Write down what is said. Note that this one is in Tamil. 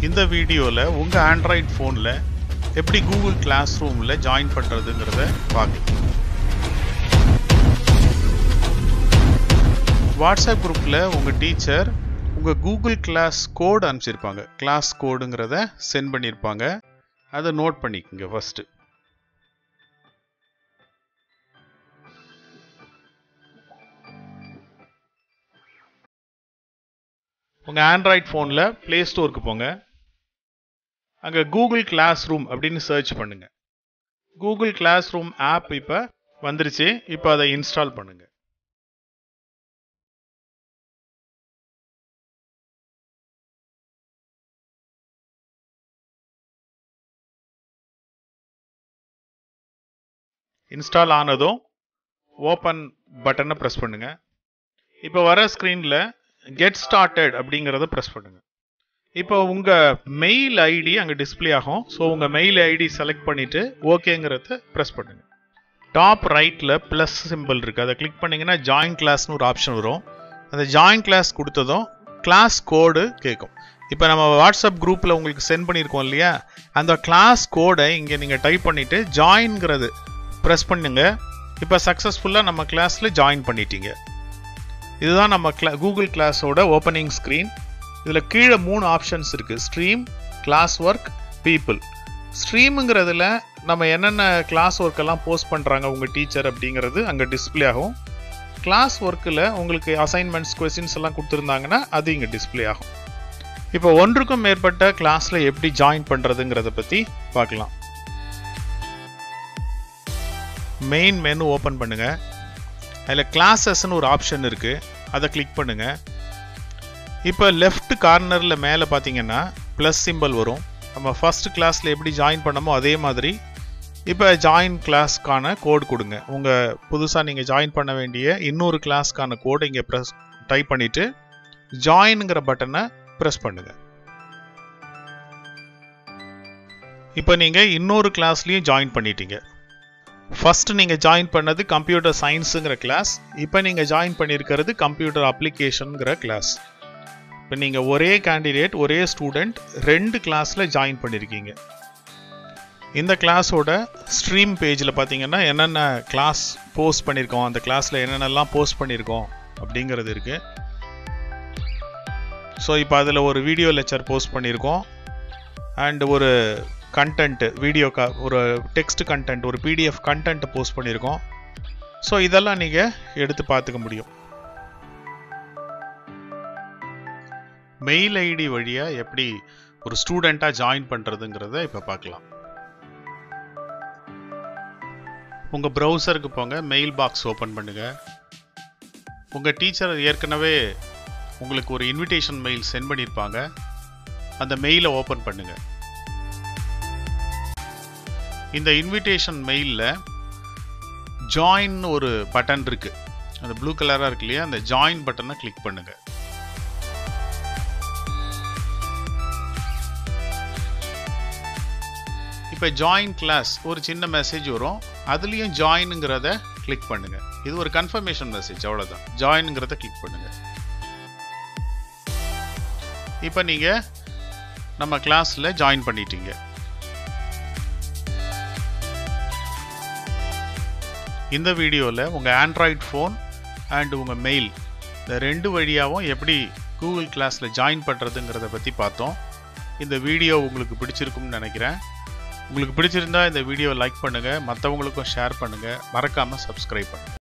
இந்த வீடியோல உங்க ஆண்ட்ராய்ட் போன்ல எப்படி கூகுள் கிளாஸ் ரூம்ல ஜாயின் பண்றதுங்கறத பார்க்கலாம். வாட்ஸ்அப் குரூப்ல உங்க டீச்சர் உங்க கூகுள் கிளாஸ் கோட் அனுப்பிச்சிருப்பாங்க. கிளாஸ் கோடுங்கறத சென்ட் பண்ணிருப்பாங்க. அதை நோட் பண்ணிக்கங்க ஃபர்ஸ்ட். உங்க ஆண்ட்ராய்ட் போன்ல பிளே ஸ்டோருக்கு போங்க. அங்க கூகுள் கிளாஸ் ரூம் அப்படின்னு சர்ச் பண்ணுங்க. கூகுள் கிளாஸ் ரூம் ஆப் இப்ப வந்துருச்சு. இப்ப அதை இன்ஸ்டால் பண்ணுங்க. இன்ஸ்டால் ஆனதும் ஓபன் பட்டனை பிரஸ் பண்ணுங்க. இப்ப வர ஸ்கிரீன்ல கெட் ஸ்டார்டட் அப்படிங்கறத பிரஸ் பண்ணுங்க. இப்போ உங்க மெயில் ஐடி அங்க டிஸ்ப்ளே ஆகும். ஸோ உங்க மெயில் ஐடி செலக்ட் பண்ணிட்டு ஓகேங்கிறத பிரஸ் பண்ணுங்க. டாப் ரைட்ல பிளஸ் சிம்பிள் இருக்கு. அதை கிளிக் பண்ணீங்கன்னா ஜாயின் கிளாஸ்னு ஒரு ஆப்ஷன் வரும். அந்த ஜாயின் கிளாஸ் கொடுத்ததும் கிளாஸ் கோடு கேட்கும். இப்போ நம்ம வாட்ஸ்அப் குரூப்ல உங்களுக்கு சென்ட் பண்ணியிருக்கோம் இல்லையா, அந்த கிளாஸ் கோடை இங்க நீங்க டைப் பண்ணிட்டு ஜாயின்ங்கிறது பிரஸ் பண்ணுங்க. இப்போ சக்சஸ்ஃபுல்லா நம்ம கிளாஸ்ல ஜாயின் பண்ணிட்டீங்க. இதுதான் நம்ம கூகுள் கிளாஸோட ஓப்பனிங் ஸ்கிரீன். இதுல கீழே 3 ஆப்ஷன்ஸ் இருக்கு. Stream, class work, people. ஸ்ட்ரீம்ங்கிறதுல நம்ம என்னென்ன கிளாஸ் ஒர்க் எல்லாம் போஸ்ட் பண்றாங்க உங்க டீச்சர் அப்படிங்கிறது அங்க டிஸ்ப்ளே ஆகும். கிளாஸ் ஒர்க்கில் உங்களுக்கு அசைன்மெண்ட்ஸ், கொஸ்டின்ஸ் எல்லாம் கொடுத்துருந்தாங்கன்னா அது இங்க டிஸ்ப்ளே ஆகும். இப்போ ஒன்றுக்கும் மேற்பட்ட கிளாஸ்ல எப்படி ஜாயின் பண்றதுங்கிறத பத்தி பார்க்கலாம். மெயின் மெனு ஓபன் பண்ணுங்க. அதில் கிளாஸஸ்ன்னு ஒரு ஆப்ஷன் இருக்கு. அதை கிளிக் பண்ணுங்க. இப்போ லெஃப்ட் கார்னர்ல மேலே பார்த்தீங்கன்னா ப்ளஸ் சிம்பிள் வரும். நம்ம ஃபர்ஸ்ட் கிளாஸ்ல எப்படி ஜாயின் பண்ணமோ அதே மாதிரி இப்போ ஜாயின் கிளாஸ்க்கான கோட் கொடுங்க. உங்க புதுசாக நீங்க ஜாயின் பண்ண வேண்டிய இன்னொரு கிளாஸ்க்கான கோடை இங்கே டைப் பண்ணிட்டு ஜாயின்ங்கிற பட்டனை ப்ரெஸ் பண்ணுங்க. இப்போ நீங்க இன்னொரு கிளாஸ்லயும் ஜாயின் பண்ணிட்டீங்க. ஃபர்ஸ்ட் நீங்க ஜாயின் பண்ணது கம்ப்யூட்டர் சயின்ஸுங்கிற கிளாஸ். இப்போ நீங்க ஜாயின் பண்ணியிருக்கிறது கம்ப்யூட்டர் அப்ளிகேஷனுங்கிற கிளாஸ். இப்போ நீங்க ஒரே கேண்டிடேட், ஒரே ஸ்டூடெண்ட் 2 கிளாஸ்ல ஜாயின் பண்ணியிருக்கீங்க. இந்த கிளாஸோட ஸ்ட்ரீம் பேஜில் பார்த்தீங்கன்னா என்னென்ன கிளாஸ் போஸ்ட் பண்ணியிருக்கோம், அந்த கிளாஸ்ல என்னென்னலாம் போஸ்ட் பண்ணியிருக்கோம் அப்படிங்கிறது இருக்கு. ஸோ இப்போ அதில் ஒரு வீடியோ லெக்சர் போஸ்ட் பண்ணியிருக்கோம். அண்ட் ஒரு கண்டென்ட், வீடியோ ஒரு டெக்ஸ்ட் கண்டென்ட், ஒரு பிடிஎஃப் கண்டென்ட் போஸ்ட் பண்ணியிருக்கோம். ஸோ இதெல்லாம் நீங்கள் எடுத்து பார்த்துக்க முடியும். மெயில் ஐடி வழியாக எப்படி ஒரு ஸ்டூடெண்ட்டாக ஜாயின் பண்ணுறதுங்கிறத இப்போ பார்க்கலாம். உங்கள் ப்ரௌசருக்கு போங்க. மெயில் பாக்ஸ் ஓப்பன் பண்ணுங்க. உங்கள் டீச்சர் ஏற்கனவே உங்களுக்கு ஒரு இன்விடேஷன் மெயில் சென்ட் பண்ணியிருப்பாங்க. அந்த மெயிலை ஓப்பன் பண்ணுங்க. இந்த இன்விடேஷன் மெயிலில் ஜாயின் ஒரு பட்டன் இருக்கு. அந்த ப்ளூ கலராக இருக்கு இல்லையா, அந்த ஜாயின் பட்டனை கிளிக் பண்ணுங்க. இப்போ ஜாயின் கிளாஸ் ஒரு சின்ன மெசேஜ் வரும். அதுலேயும் ஜாயினுங்கிறத கிளிக் பண்ணுங்க. இது ஒரு கன்ஃபர்மேஷன் மெசேஜ், அவ்வளோதான். ஜாயினுங்கிறத கிளிக் பண்ணுங்க. இப்போ நீங்கள் நம்ம கிளாஸில் ஜாயின் பண்ணிட்டீங்க. இந்த வீடியோவில் உங்கள் ஆண்ட்ராய்ட் ஃபோன் அண்ட் உங்கள் மெயில் இந்த 2 வழியாகவும் எப்படி கூகுள் கிளாஸில் ஜாயின் பண்ணுறதுங்கிறத பற்றி பார்த்தோம். இந்த வீடியோ உங்களுக்கு பிடிச்சிருக்கும்னு நினைக்கிறேன். உங்களுக்கு பிடிச்சிருந்தா இந்த வீடியோவை லைக் பண்ணுங்கள், மற்றவங்களுக்கும் ஷேர் பண்ணுங்கள், மறக்காமல் சப்ஸ்கிரைப் பண்ணுங்கள்.